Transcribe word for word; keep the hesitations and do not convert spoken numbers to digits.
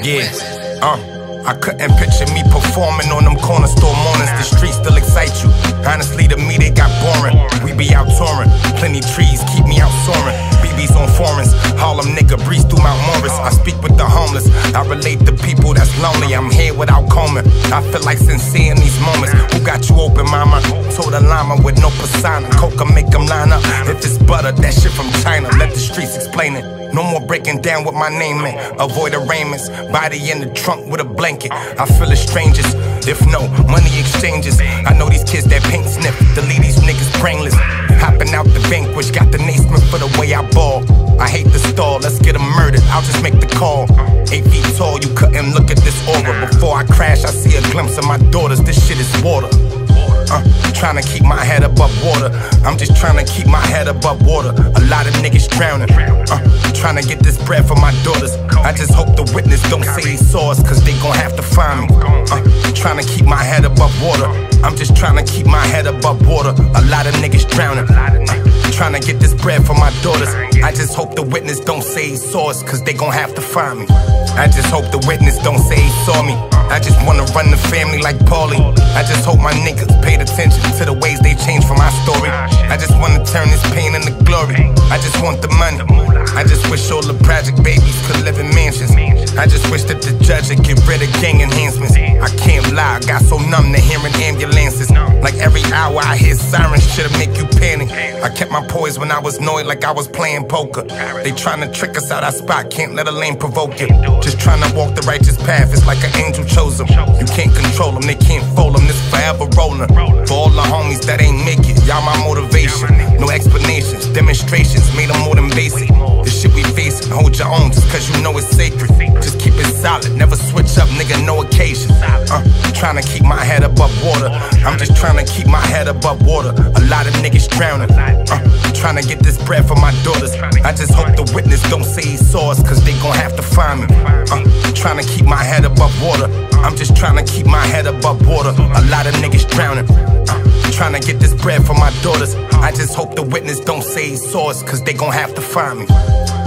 Yeah, uh, I couldn't picture me performing on them corner store mornings. The streets still excite you. Honestly, to me, they got boring. We be out touring, plenty trees keep me out soaring. B B's on foreigns, Harlem nigga breeze through Mount Morris. I speak with the homeless, I relate to people that's lonely. I'm here without combing, I feel like sincere in these moments. Who got you open, mama? Told a llama with no persona. Coca make them line up. If it's butter, that shit from China. Let the streets explain it. No more breaking down what my name in. Avoid arraignments, body in the trunk with a blanket. I feel the strangest, if no money exchanges. I know these kids that paint sniff, delete these niggas brainless. Hopping out the vanquish, got the nasement for the way I ball. I hate the stall, let's get them murdered, I'll just make the call. Eight feet tall, you couldn't look at this aura. Before I crash, I see a glimpse of my daughters. This shit is water. Uh, trying to keep my head above water. I'm just trying to keep my head above water. A lot of niggas drowning. Uh, trying to get this bread for my daughters. I just hope the witness don't say he saw us, cause they gon' have to find me. Uh, trying to keep my head above water. I'm just trying to keep my head above water. A lot of niggas drowning. Uh, trying to get this bread for my daughters. I just hope the witness don't say he saw us, cause they gon' have to find me. I just hope the witness don't say he saw me. I just wanna run the family like Paulie. I just hope my niggas paid attention to the ways they changed from my story. I just wanna turn this pain into glory. I just want the money. I just wish all the project babies could live in mansions. I just wish that the judge would get rid of gang enhancements. I can't lie, I got so numb to hearing ambulances. Like every hour I hear sirens, shit'll make you panic. I kept my poise when I was annoyed like I was playing poker. They tryna trick us out our spot, can't let a lane provoke you. Just tryna walk the righteous path, it's like an angel chose them. You can't control them, they can't fold them, this forever rolling. For all the homies that ain't make it, y'all my motivation. No explanations, demonstrations, made them more than basic. The shit we facing, hold your own just cause you know it's sacred. Just keep it solid, never switch up, nigga, no occasion. Uh, trying to keep my head above water. I'm just trying to keep my head above water. A lot of niggas drowning. Uh, trying to get this bread for my daughters. I just hope the witness don't say he saw us, cause they gon' have to find me. Uh, trying to keep my head above water. I'm just trying to keep my head above water. A lot of niggas drowning. Uh, trying to get this bread for my daughters. I just hope the witness don't say he saw us, cause they gon' have to find me.